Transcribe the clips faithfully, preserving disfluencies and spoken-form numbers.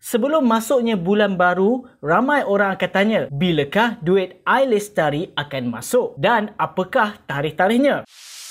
Sebelum masuknya bulan baru, ramai orang akan tanya, bilakah duit i-Lestari akan masuk dan apakah tarikh-tarikhnya?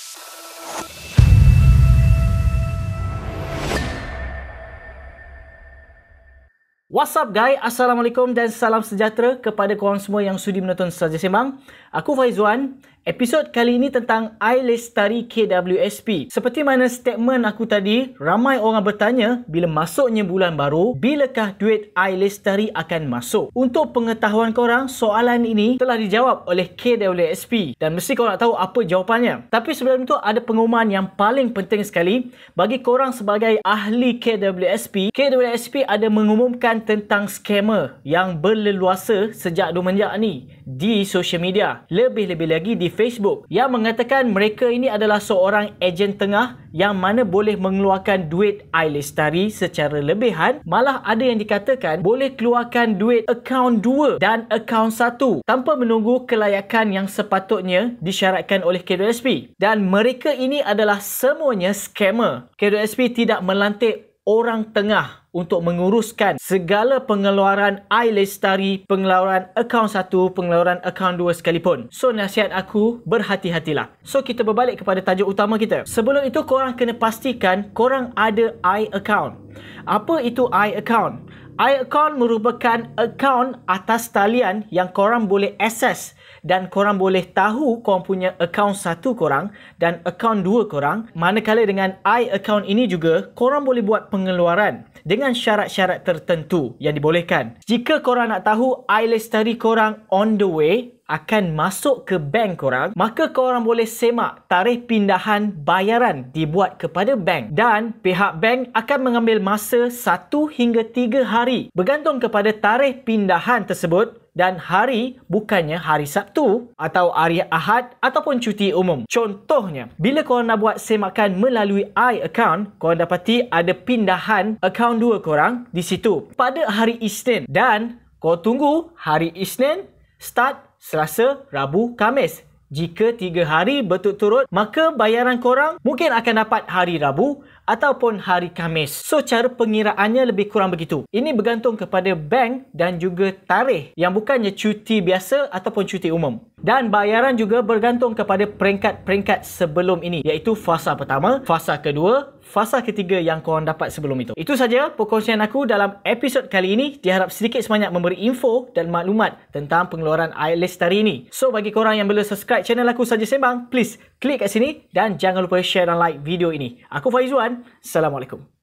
What's up guys? Assalamualaikum dan salam sejahtera kepada korang semua yang sudi menonton Saje Sembang. Aku Faizwan. Episod kali ini tentang i-Lestari K W S P. Seperti mana statement aku tadi, ramai orang bertanya bila masuknya bulan baru, bilakah duit i-Lestari akan masuk? Untuk pengetahuan korang, soalan ini telah dijawab oleh K W S P dan mesti korang nak tahu apa jawapannya. Tapi sebelum itu ada pengumuman yang paling penting sekali bagi korang sebagai ahli K W S P. K W S P ada mengumumkan tentang scammer yang berleluasa sejak semenjak ni di social media, lebih-lebih lagi di Facebook, yang mengatakan mereka ini adalah seorang ejen tengah yang mana boleh mengeluarkan duit i-Lestari secara lebihan. Malah ada yang dikatakan boleh keluarkan duit akaun dua dan akaun satu tanpa menunggu kelayakan yang sepatutnya disyaratkan oleh K W S P. Dan mereka ini adalah semuanya scammer. K W S P tidak melantik orang tengah untuk menguruskan segala pengeluaran i-Lestari, pengeluaran akaun satu, pengeluaran akaun dua sekalipun. So, nasihat aku, berhati-hatilah. So, kita berbalik kepada tajuk utama kita. Sebelum itu, korang kena pastikan korang ada i-account. Apa itu i-account? i-account merupakan akaun atas talian yang korang boleh akses dan korang boleh tahu korang punya akaun satu korang dan akaun dua korang. Manakala dengan i-account ini juga, korang boleh buat pengeluaran dengan syarat-syarat tertentu yang dibolehkan. Jika korang nak tahu i-Lestari korang on the way akan masuk ke bank korang, maka korang boleh semak tarikh pindahan bayaran dibuat kepada bank, dan pihak bank akan mengambil masa satu hingga tiga hari bergantung kepada tarikh pindahan tersebut, dan hari bukannya hari Sabtu atau hari Ahad ataupun cuti umum. Contohnya, bila korang nak buat semakan melalui i-account, korang dapati ada pindahan akaun dua korang di situ pada hari Isnin, dan korang tunggu hari Isnin, start Selasa, Rabu, Khamis. Jika tiga hari berturut-turut, maka bayaran korang mungkin akan dapat hari Rabu ataupun hari Khamis. So, cara pengiraannya lebih kurang begitu. Ini bergantung kepada bank dan juga tarikh yang bukannya cuti biasa ataupun cuti umum. Dan bayaran juga bergantung kepada peringkat-peringkat sebelum ini, iaitu fasa pertama, fasa kedua, fasa ketiga yang korang dapat sebelum itu. Itu saja perkongsian aku dalam episod kali ini. Diharap sedikit sebanyak memberi info dan maklumat tentang pengeluaran i-Lestari ini. So, bagi korang yang belum subscribe channel aku Saje Sembang, please klik kat sini dan jangan lupa share dan like video ini. Aku Faizwan. Assalamualaikum.